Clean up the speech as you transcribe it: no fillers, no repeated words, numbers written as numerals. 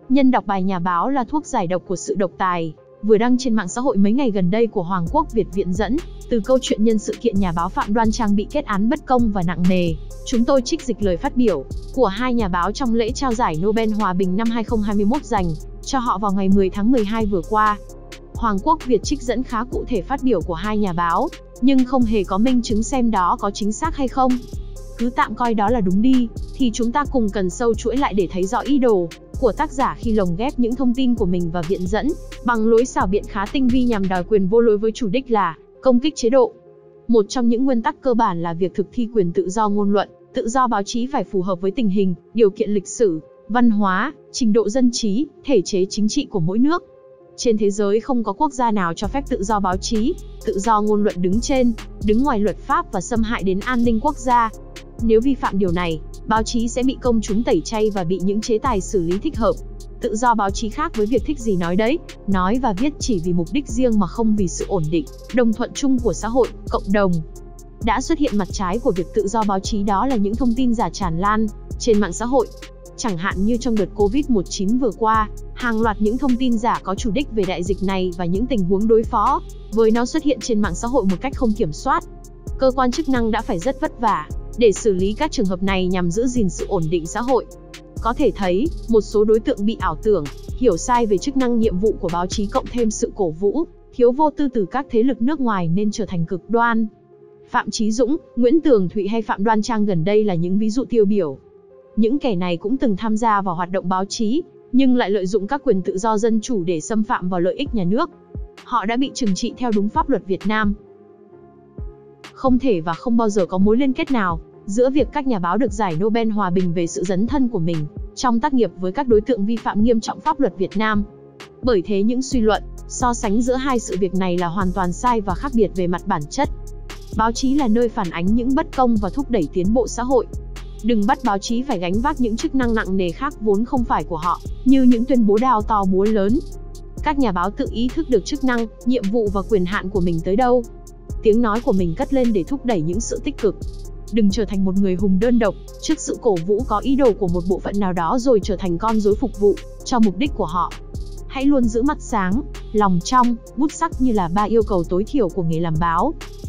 Nhân đọc bài Nhà báo là thuốc giải độc của sự độc tài, vừa đăng trên mạng xã hội mấy ngày gần đây của Hoàng Quốc Việt viện dẫn, từ câu chuyện nhân sự kiện nhà báo Phạm Đoan Trang bị kết án bất công và nặng nề. Chúng tôi trích dịch lời phát biểu của hai nhà báo trong lễ trao giải Nobel Hòa bình năm 2021 dành cho họ vào ngày 10 tháng 12 vừa qua. Hoàng Quốc Việt trích dẫn khá cụ thể phát biểu của hai nhà báo, nhưng không hề có minh chứng xem đó có chính xác hay không. Cứ tạm coi đó là đúng đi, thì chúng ta cùng cần sâu chuỗi lại để thấy rõ ý đồ của tác giả khi lồng ghép những thông tin của mình vào viện dẫn, bằng lối xảo biện khá tinh vi nhằm đòi quyền vô lối với chủ đích là công kích chế độ. Một trong những nguyên tắc cơ bản là việc thực thi quyền tự do ngôn luận, tự do báo chí phải phù hợp với tình hình, điều kiện lịch sử, văn hóa, trình độ dân trí, thể chế chính trị của mỗi nước. Trên thế giới không có quốc gia nào cho phép tự do báo chí, tự do ngôn luận đứng ngoài luật pháp và xâm hại đến an ninh quốc gia. Nếu vi phạm điều này, báo chí sẽ bị công chúng tẩy chay và bị những chế tài xử lý thích hợp. Tự do báo chí khác với việc thích gì nói đấy, nói và viết chỉ vì mục đích riêng mà không vì sự ổn định, đồng thuận chung của xã hội, cộng đồng. Đã xuất hiện mặt trái của việc tự do báo chí, đó là những thông tin giả tràn lan trên mạng xã hội. Chẳng hạn như trong đợt Covid-19 vừa qua, hàng loạt những thông tin giả có chủ đích về đại dịch này và những tình huống đối phó với nó xuất hiện trên mạng xã hội một cách không kiểm soát. Cơ quan chức năng đã phải rất vất vả để xử lý các trường hợp này nhằm giữ gìn sự ổn định xã hội. Có thể thấy, một số đối tượng bị ảo tưởng, hiểu sai về chức năng nhiệm vụ của báo chí cộng thêm sự cổ vũ, thiếu vô tư từ các thế lực nước ngoài nên trở thành cực đoan. Phạm Chí Dũng, Nguyễn Tường Thụy hay Phạm Đoan Trang gần đây là những ví dụ tiêu biểu. Những kẻ này cũng từng tham gia vào hoạt động báo chí, nhưng lại lợi dụng các quyền tự do dân chủ để xâm phạm vào lợi ích nhà nước. Họ đã bị trừng trị theo đúng pháp luật Việt Nam. Không thể và không bao giờ có mối liên kết nào giữa việc các nhà báo được giải Nobel Hòa bình về sự dấn thân của mình trong tác nghiệp với các đối tượng vi phạm nghiêm trọng pháp luật Việt Nam. Bởi thế những suy luận, so sánh giữa hai sự việc này là hoàn toàn sai và khác biệt về mặt bản chất. Báo chí là nơi phản ánh những bất công và thúc đẩy tiến bộ xã hội. Đừng bắt báo chí phải gánh vác những chức năng nặng nề khác vốn không phải của họ, như những tuyên bố đao to búa lớn. Các nhà báo tự ý thức được chức năng, nhiệm vụ và quyền hạn của mình tới đâu. Tiếng nói của mình cất lên để thúc đẩy những sự tích cực. Đừng trở thành một người hùng đơn độc trước sự cổ vũ có ý đồ của một bộ phận nào đó rồi trở thành con rối phục vụ cho mục đích của họ. Hãy luôn giữ mắt sáng, lòng trong, bút sắc như là 3 yêu cầu tối thiểu của nghề làm báo.